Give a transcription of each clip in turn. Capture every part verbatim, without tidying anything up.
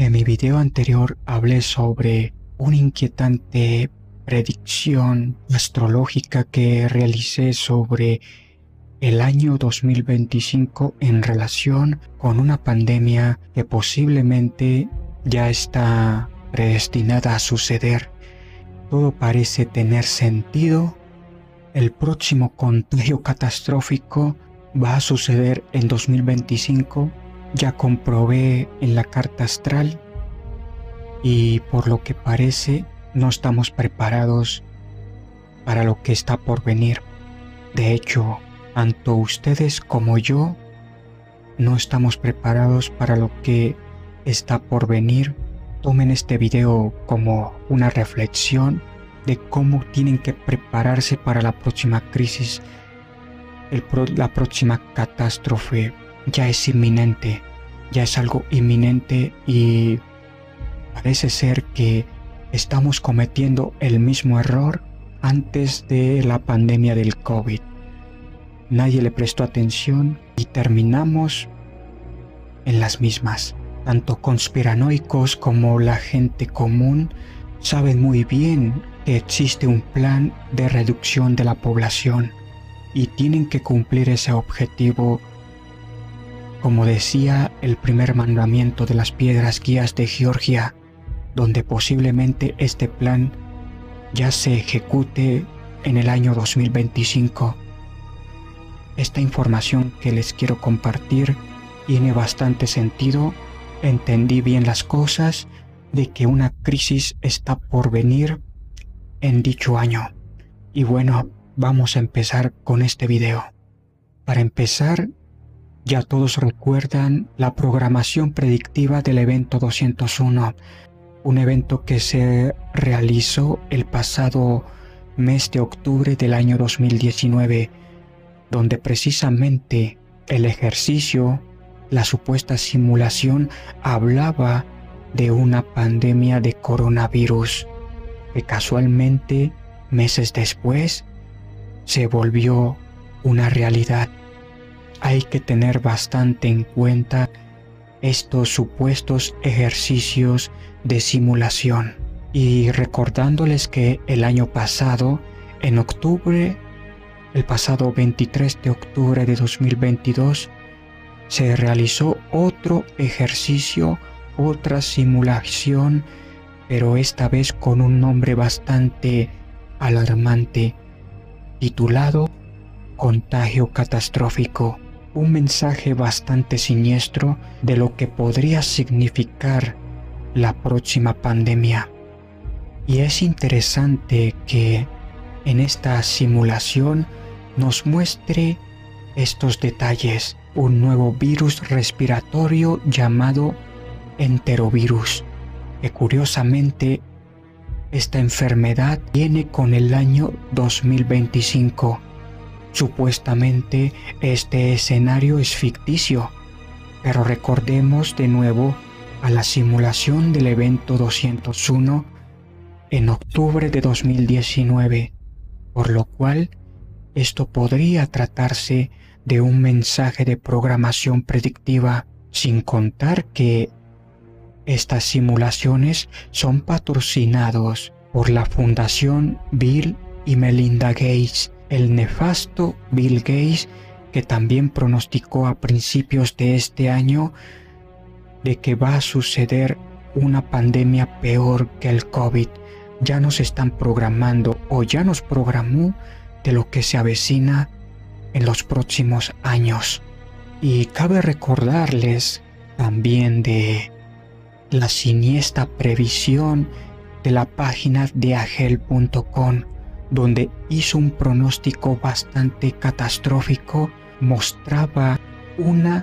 En mi video anterior hablé sobre una inquietante predicción astrológica que realicé sobre el año dos mil veinticinco en relación con una pandemia que posiblemente ya está predestinada a suceder. Todo parece tener sentido. El próximo contagio catastrófico va a suceder en dos mil veinticinco. Ya comprobé en la carta astral y por lo que parece no estamos preparados para lo que está por venir. De hecho, tanto ustedes como yo no estamos preparados para lo que está por venir. Tomen este video como una reflexión de cómo tienen que prepararse para la próxima crisis. El pro- la próxima catástrofe ya es inminente, ya es algo inminente y parece ser que estamos cometiendo el mismo error antes de la pandemia del COVID. Nadie le prestó atención y terminamos en las mismas. Tanto conspiranoicos como la gente común saben muy bien que existe un plan de reducción de la población y tienen que cumplir ese objetivo. Como decía el primer mandamiento de las piedras guías de Georgia, donde posiblemente este plan ya se ejecute en el año dos mil veinticinco. Esta información que les quiero compartir tiene bastante sentido. Entendí bien las cosas de que una crisis está por venir en dicho año. Y bueno, vamos a empezar con este video. Para empezar, ya todos recuerdan la programación predictiva del evento doscientos uno, un evento que se realizó el pasado mes de octubre del año dos mil diecinueve, donde precisamente el ejercicio, la supuesta simulación, hablaba de una pandemia de coronavirus, que casualmente, meses después, se volvió una realidad. Hay que tener bastante en cuenta estos supuestos ejercicios de simulación. Y recordándoles que el año pasado, en octubre, el pasado veintitrés de octubre de dos mil veintidós, se realizó otro ejercicio, otra simulación, pero esta vez con un nombre bastante alarmante, titulado Contagio Catastrófico. Un mensaje bastante siniestro de lo que podría significar la próxima pandemia. Y es interesante que en esta simulación nos muestre estos detalles. Un nuevo virus respiratorio llamado enterovirus, que curiosamente esta enfermedad viene con el año dos mil veinticinco. Supuestamente este escenario es ficticio, pero recordemos de nuevo a la simulación del evento doscientos uno en octubre de dos mil diecinueve, por lo cual esto podría tratarse de un mensaje de programación predictiva, sin contar que estas simulaciones son patrocinados por la Fundación Bill y Melinda Gates, el nefasto Bill Gates, que también pronosticó a principios de este año de que va a suceder una pandemia peor que el COVID. Ya nos están programando, o ya nos programó, de lo que se avecina en los próximos años. Y cabe recordarles también de la siniestra previsión de la página de agel punto com, donde hizo un pronóstico bastante catastrófico. Mostraba una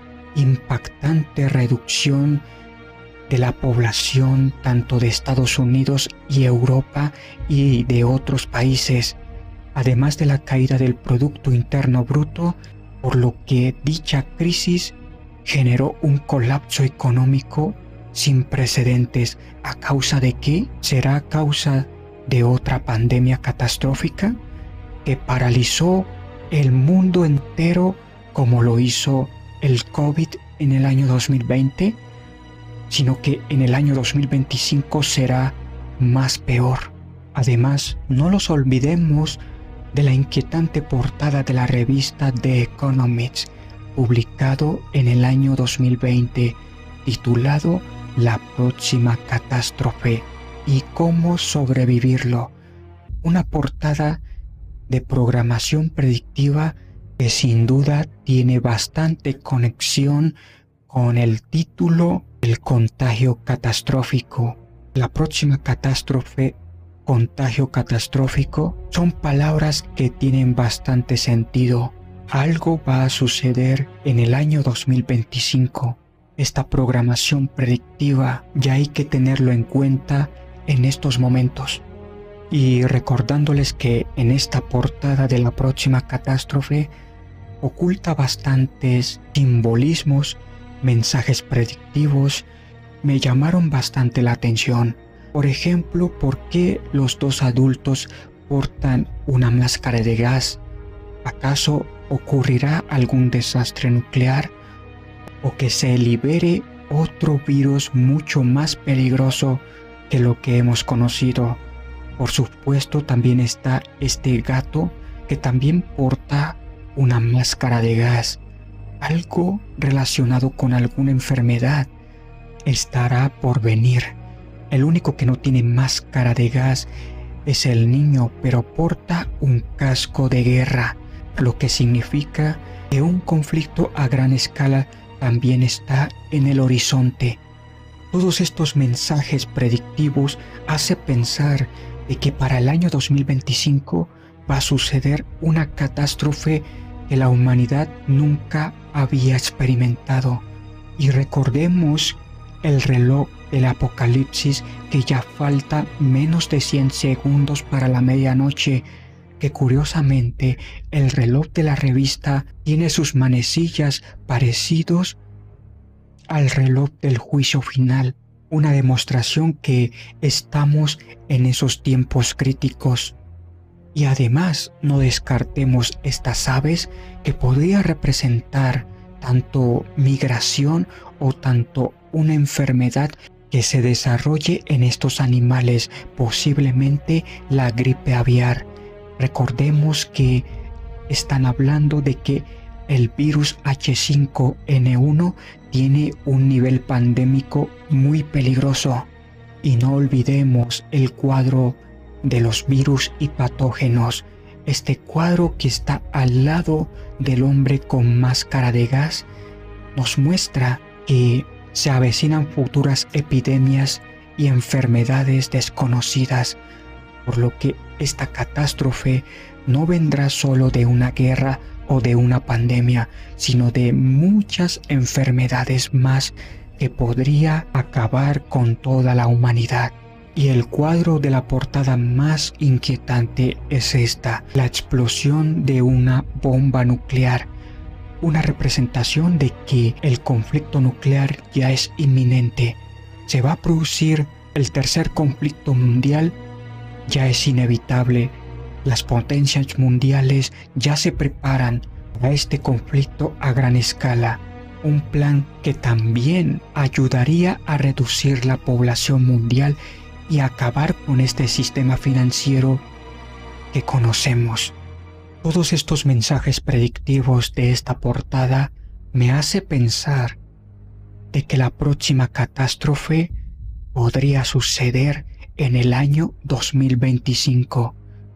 impactante reducción de la población tanto de Estados Unidos y Europa y de otros países, además de la caída del Producto Interno Bruto, por lo que dicha crisis generó un colapso económico sin precedentes. ¿A causa de qué? ¿Será a causa de otra pandemia catastrófica que paralizó el mundo entero como lo hizo el COVID en el año dos mil veinte? sino que en el año dos mil veinticinco será más peor. Además, no nos olvidemos de la inquietante portada de la revista The Economist, publicado en el año dos mil veinte, titulado La próxima catástrofe y cómo sobrevivirlo. Una portada de programación predictiva que sin duda tiene bastante conexión con el título El contagio catastrófico. La próxima catástrofe, contagio catastrófico, son palabras que tienen bastante sentido. Algo va a suceder en el año dos mil veinticinco. Esta programación predictiva ya hay que tenerlo en cuenta en estos momentos. Y recordándoles que en esta portada de la próxima catástrofe oculta bastantes simbolismos, mensajes predictivos, me llamaron bastante la atención. Por ejemplo, ¿por qué los dos adultos portan una máscara de gas? ¿Acaso ocurrirá algún desastre nuclear o que se libere otro virus mucho más peligroso que lo que hemos conocido? Por supuesto, también está este gato que también porta una máscara de gas. Algo relacionado con alguna enfermedad estará por venir. El único que no tiene máscara de gas es el niño, pero porta un casco de guerra, lo que significa que un conflicto a gran escala también está en el horizonte. Todos estos mensajes predictivos hacen pensar de que para el año dos mil veinticinco va a suceder una catástrofe que la humanidad nunca había experimentado. Y recordemos el reloj del apocalipsis, que ya falta menos de cien segundos para la medianoche, que curiosamente el reloj de la revista tiene sus manecillas parecidos al reloj del juicio final, una demostración que estamos en esos tiempos críticos. Y además no descartemos estas aves que podría representar tanto migración o tanto una enfermedad que se desarrolle en estos animales, posiblemente la gripe aviar. Recordemos que están hablando de que el virus H cinco N uno tiene un nivel pandémico muy peligroso. Y no olvidemos el cuadro de los virus y patógenos, este cuadro que está al lado del hombre con máscara de gas, nos muestra que se avecinan futuras epidemias y enfermedades desconocidas, por lo que esta catástrofe no vendrá solo de una guerra o de una pandemia, sino de muchas enfermedades más que podría acabar con toda la humanidad. Y el cuadro de la portada más inquietante es esta: la explosión de una bomba nuclear, una representación de que el conflicto nuclear ya es inminente. Se va a producir el tercer conflicto mundial, ya es inevitable. Las potencias mundiales ya se preparan para este conflicto a gran escala, un plan que también ayudaría a reducir la población mundial y acabar con este sistema financiero que conocemos. Todos estos mensajes predictivos de esta portada me hace pensar de que la próxima catástrofe podría suceder en el año dos mil veinticinco.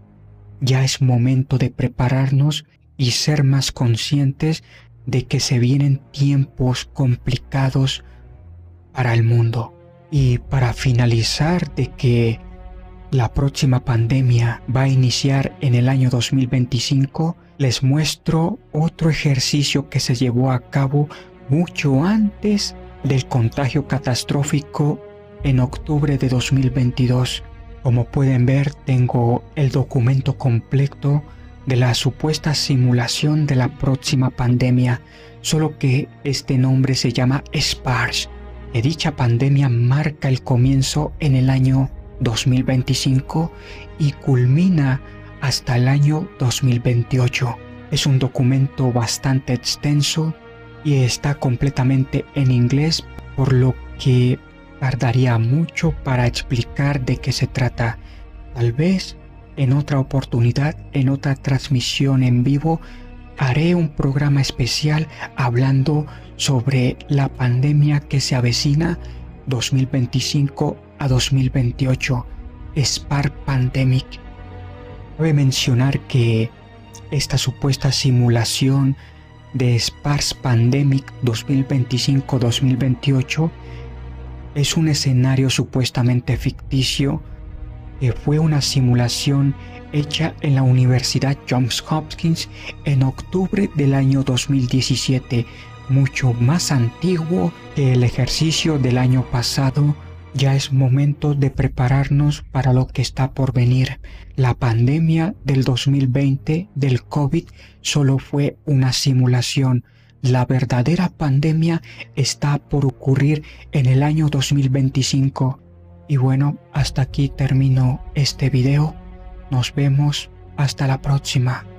Ya es momento de prepararnos y ser más conscientes de que se vienen tiempos complicados para el mundo. Y para finalizar, de que la próxima pandemia va a iniciar en el año dos mil veinticinco, les muestro otro ejercicio que se llevó a cabo mucho antes del contagio catastrófico en octubre de dos mil veintidós. Como pueden ver, tengo el documento completo de la supuesta simulación de la próxima pandemia, solo que este nombre se llama SPARS. Que dicha pandemia marca el comienzo en el año dos mil veinticinco y culmina hasta el año dos mil veintiocho. Es un documento bastante extenso y está completamente en inglés, por lo que tardaría mucho para explicar de qué se trata. Tal vez en otra oportunidad, en otra transmisión en vivo, haré un programa especial hablando sobre la pandemia que se avecina dos mil veinticinco a dos mil veintiocho, Spark Pandemic. Cabe mencionar que esta supuesta simulación de Spark Pandemic dos mil veinticinco a dos mil veintiocho es un escenario supuestamente ficticio que fue una simulación hecha en la Universidad Johns Hopkins en octubre del año dos mil diecisiete, mucho más antiguo que el ejercicio del año pasado. Ya es momento de prepararnos para lo que está por venir. La pandemia del dos mil veinte del COVID solo fue una simulación. La verdadera pandemia está por ocurrir en el año dos mil veinticinco. Y bueno, hasta aquí termino este video. Nos vemos hasta la próxima.